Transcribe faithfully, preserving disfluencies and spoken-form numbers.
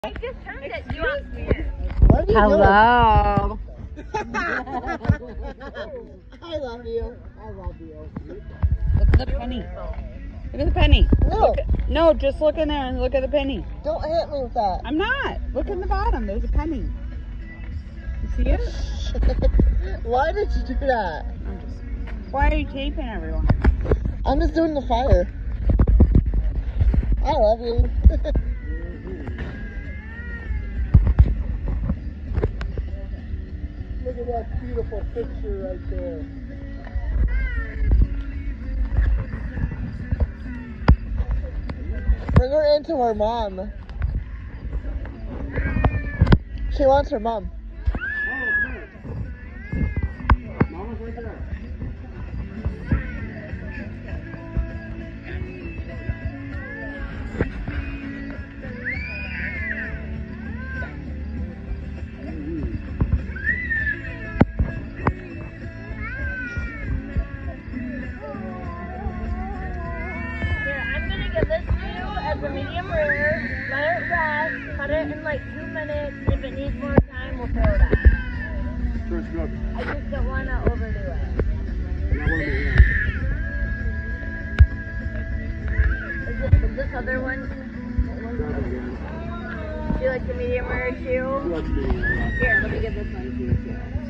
I just turned it. You want me? Hello. I love you. I love you. Look at the penny. Look at the penny. No. Look at, no, just look in there and look at the penny. Don't hit me with that. I'm not. Look in the bottom. There's a penny. You see it? Why did you do that? I'm just, why are you taping everyone? I'm just doing the fire. I love you. Look at that beautiful picture right there. Bring her into her mom. She wants her mom. Mama's right there. Give this to you as a medium rare, let it rest, cut it in like two minutes. If it needs more time, we'll throw it out. Sure, it's good. I just don't want to overdo it. Not one of the Is this, is this other one? Do you like the medium rare too? hands. Here, let me give this one to you too.